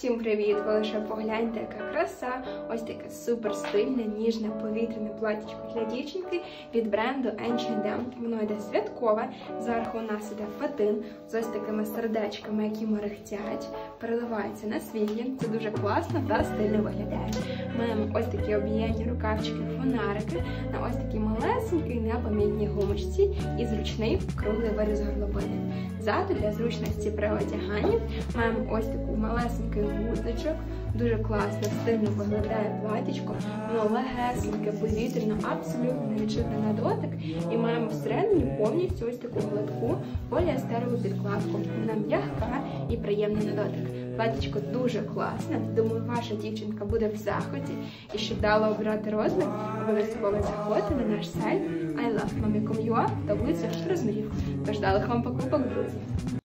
Всім привіт! Ви лише погляньте, яка краса! Ось таке супер стильне, ніжне, повітряне платтячко для дівчинки від бренду H&M. Воно йде святкове, зверху у нас іде фатин з ось такими сердечками, які мерехтять, переливається на світлі. Це дуже класно та стильно виглядає. Маємо ось такі об'ємні рукавчики, фонарики на ось такій малесенькій непомітній гумочці і зручний круглий виріз горловини. Ззаду для зручності при одяганні маємо ось таку малесенький гудзичок. Дуже класно, стильно виглядає платічко. Воно легесеньке, повітряно, абсолютно невідчутне на дотик. І маємо всередині повністю ось таку гладку поліестерову підкладку. Вона м'яка і приємна на дотик. Платічко дуже класне. Думаю, ваша дівчинка буде в захваті. І щоб дало обирати розмір, обов'язково заходьте на наш сайт ilovemommy.com.ua та вулицю розмірів. Тож далих вам покупок, друзі!